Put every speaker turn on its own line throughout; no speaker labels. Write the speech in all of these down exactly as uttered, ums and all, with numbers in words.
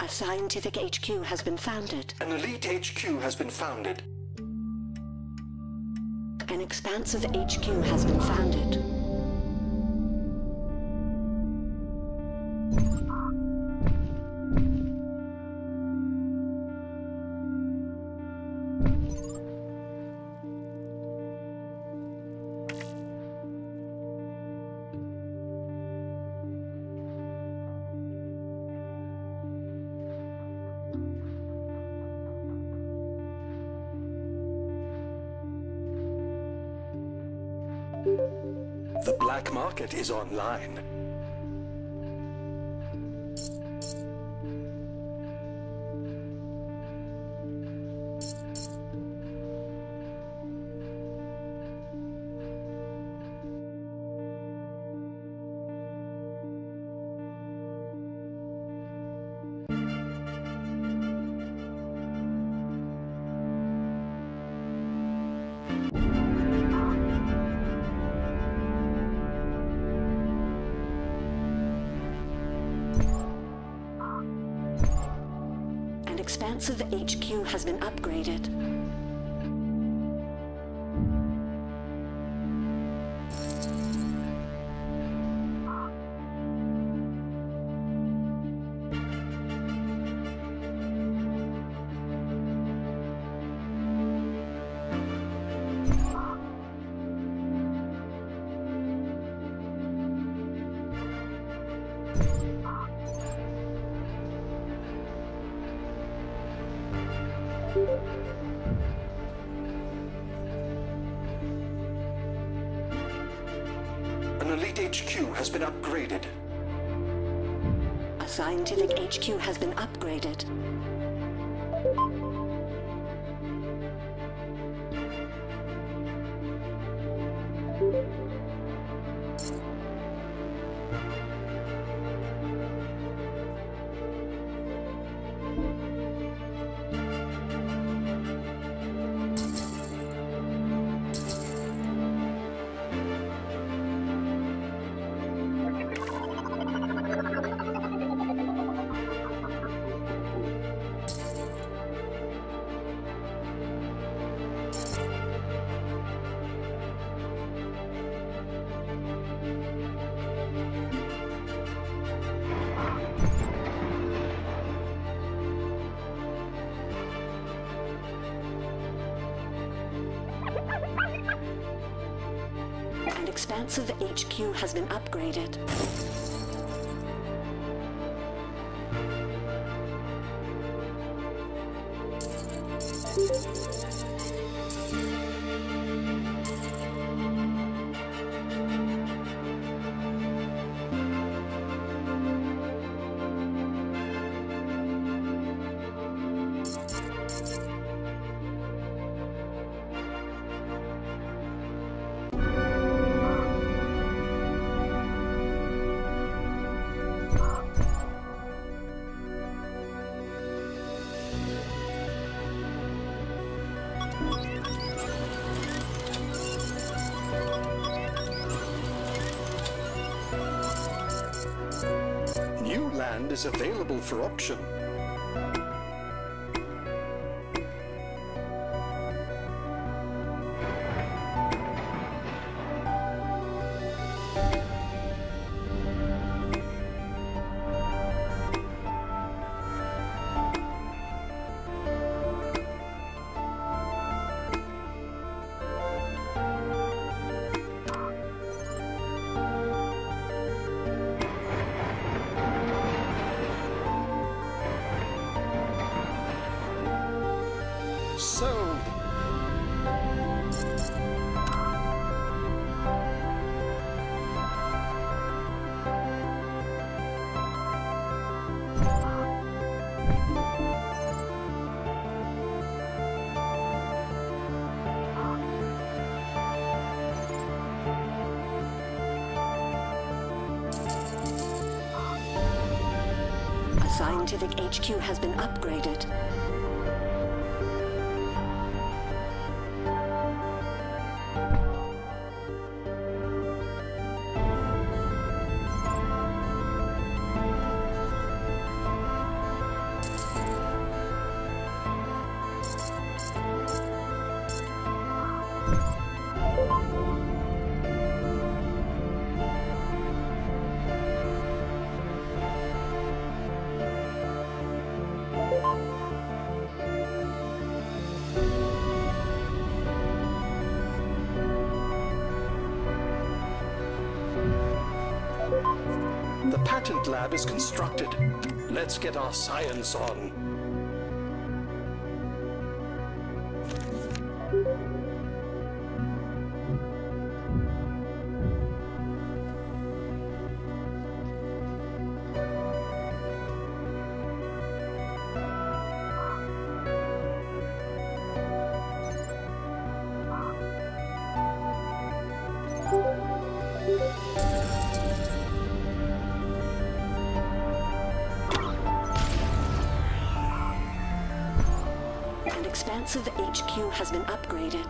A scientific H Q has been founded.
An elite H Q has been founded.
An expansive H Q has been founded.
The black market is online.
Expansive H Q has been upgraded.
An elite H Q has been upgraded.
A scientific H Q has been upgraded. An expansive H Q has been upgraded.
New land is available for auction. Sold.
A scientific H Q has been upgraded.
The patent lab is constructed. Let's get our science on.
An expansive H Q has been upgraded.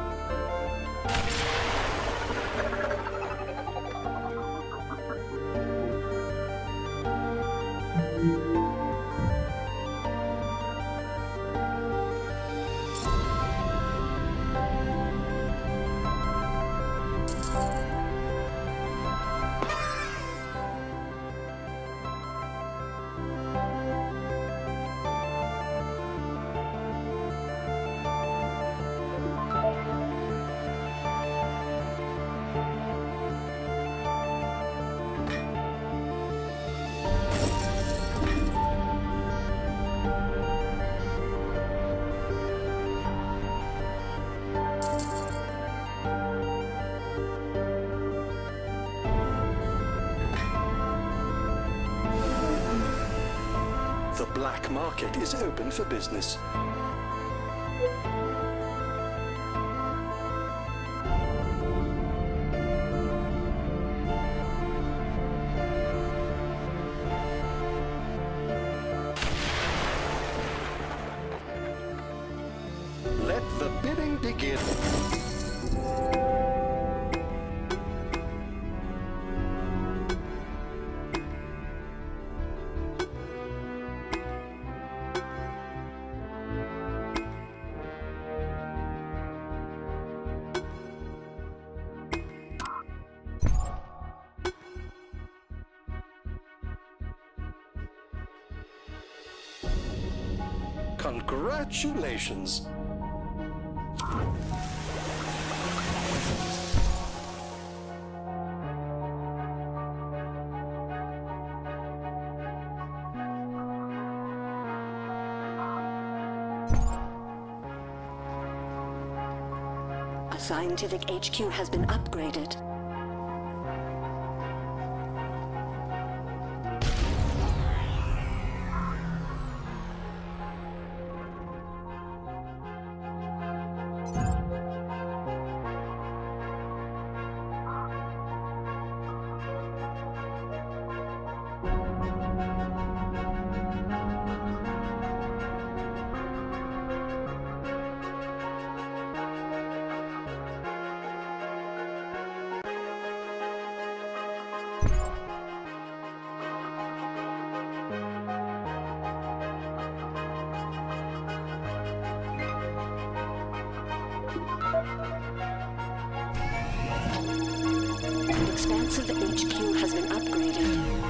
The black market is open for business. Let the bidding begin. Congratulations!
A scientific H Q has been upgraded. An expansive H Q has been upgraded.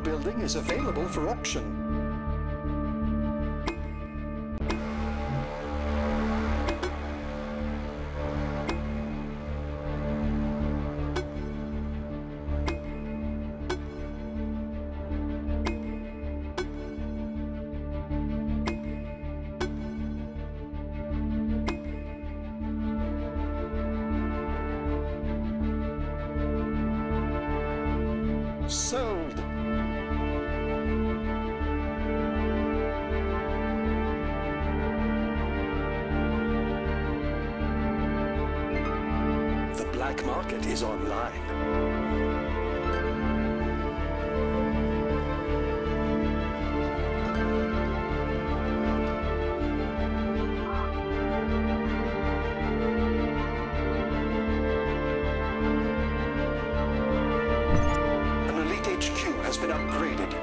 building is available for auction. Sold. The black market is online. H Q has been upgraded.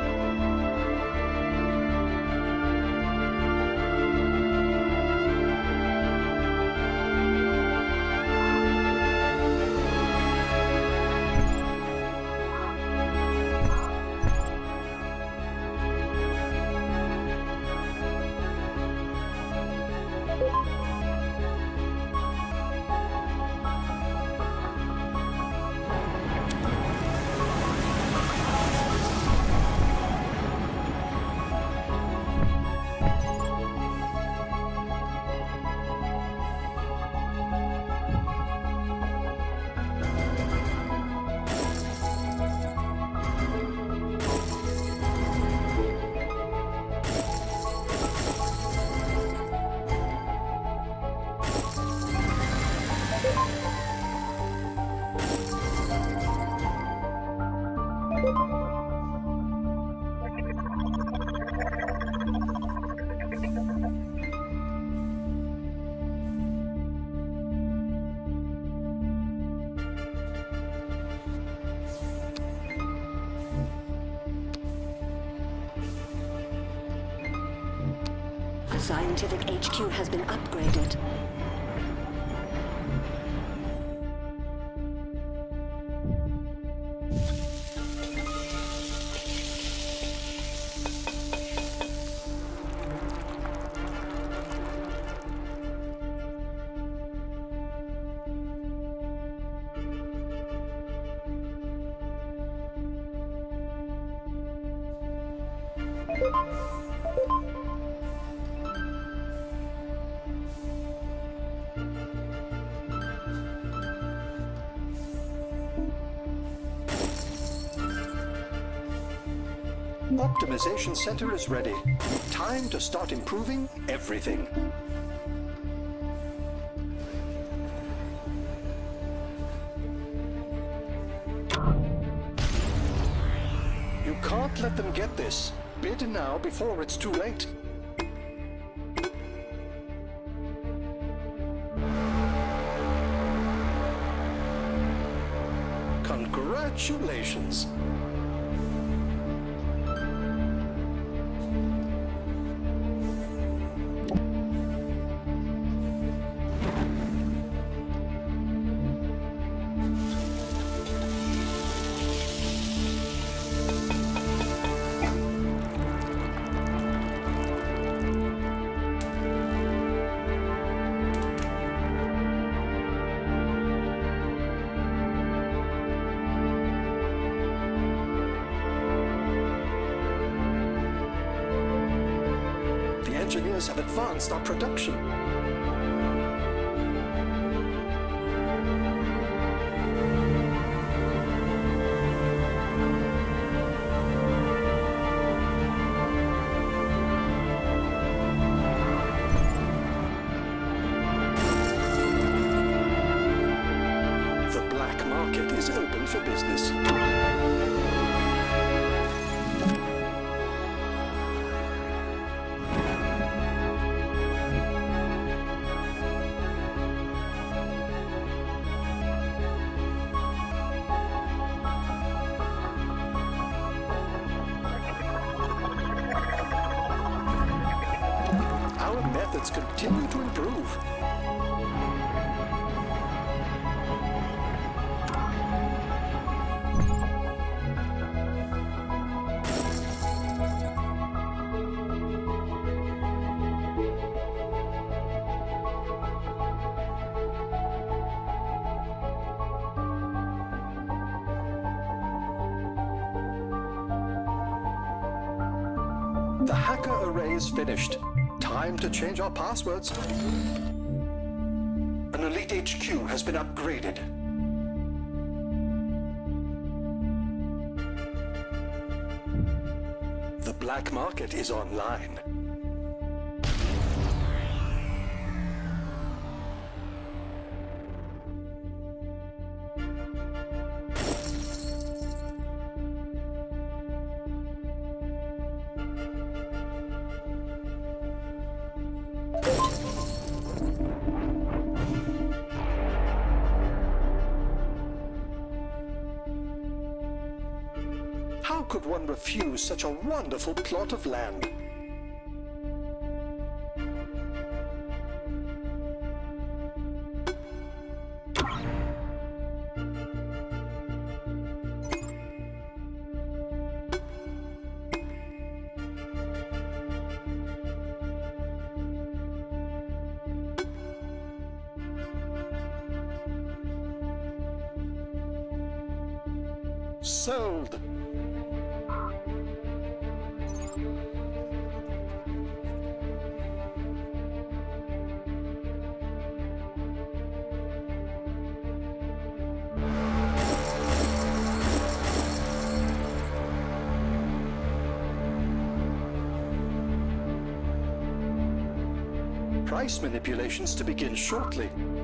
A scientific H Q has been upgraded.
Optimization center is ready. Time to start improving everything. You can't let them get this. Bid now before it's too late. Congratulations. Engineers have advanced our production. The black market is open for business. Methods continue to improve. The hacker array is finished. Time to change our passwords. An elite H Q has been upgraded. The black market is online. How could one refuse such a wonderful plot of land? Sold! Price manipulations to begin shortly.